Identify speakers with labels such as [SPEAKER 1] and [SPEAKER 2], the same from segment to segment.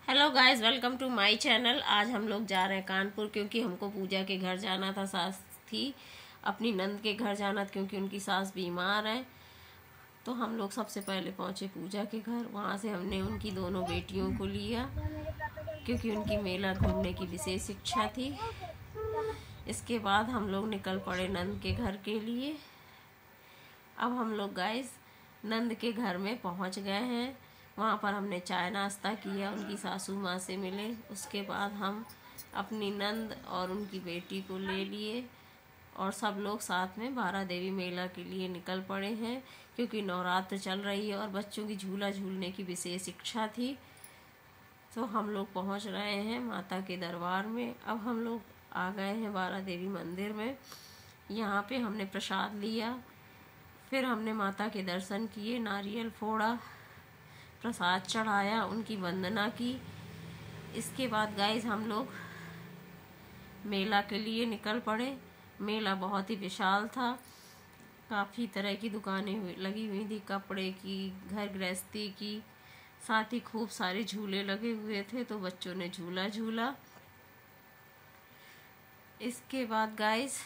[SPEAKER 1] Hello guys, welcome to my channel. आज हम लोग जा रहे हैं कानपुर क्योंकि हमको पूजा के घर जाना था। सास थी अपनी नंद के घर जाना था क्योंकि उनकी सास बीमार है। तो हम लोग सबसे पहले पहुंचे पूजा के घर। वहां से हमने उनकी दोनों बेटियों को लिया क्योंकि उनकी मेला घूमने की विशेष इच्छा थी। इसके बाद हम लोग निकल पड़े नंद के घर के लिए। अब हम लोग गाइस नंद के घर में पहुंच गए हैं। वहाँ पर हमने चाय नाश्ता किया, उनकी सासू माँ से मिले। उसके बाद हम अपनी नंद और उनकी बेटी को ले लिए और सब लोग साथ में बारा देवी मेला के लिए निकल पड़े हैं क्योंकि नवरात्र चल रही है और बच्चों की झूला झूलने की विशेष इच्छा थी। तो हम लोग पहुँच रहे हैं माता के दरबार में। अब हम लोग आ गए हैं बारा देवी मंदिर में। यहाँ पे हमने प्रसाद लिया, फिर हमने माता के दर्शन किए, नारियल फोड़ा, प्रसाद चढ़ाया, उनकी वंदना की। इसके बाद गाइस हम लोग मेला के लिए निकल पड़े। मेला बहुत ही विशाल था, काफ़ी तरह की दुकानें लगी हुई थी, कपड़े की, घर गृहस्थी की, साथ ही खूब सारे झूले लगे हुए थे। तो बच्चों ने झूला झूला। इसके बाद गाइस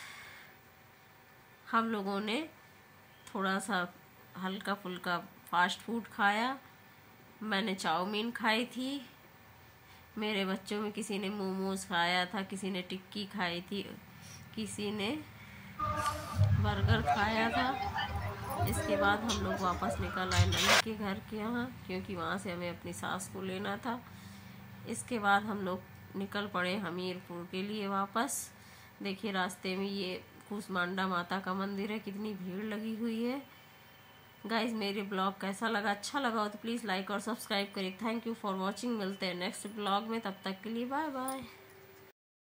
[SPEAKER 1] हम लोगों ने थोड़ा सा हल्का फुल्का फास्ट फूड खाया। मैंने चाउमीन खाई थी, मेरे बच्चों में किसी ने मोमोज खाया था, किसी ने टिक्की खाई थी, किसी ने बर्गर खाया था। इसके बाद हम लोग वापस निकल आए नंद के घर के यहाँ क्योंकि वहाँ से हमें अपनी सास को लेना था। इसके बाद हम लोग निकल पड़े हमीरपुर के लिए वापस। देखिए रास्ते में ये कूसमांडा माता का मंदिर है, कितनी भीड़ लगी हुई है। गाइज मेरे ब्लॉग कैसा लगा, अच्छा लगा हो तो प्लीज़ लाइक और सब्सक्राइब करिए। Thank you for watching. मिलते हैं नेक्स्ट ब्लॉग में, तब तक के लिए बाय बाय।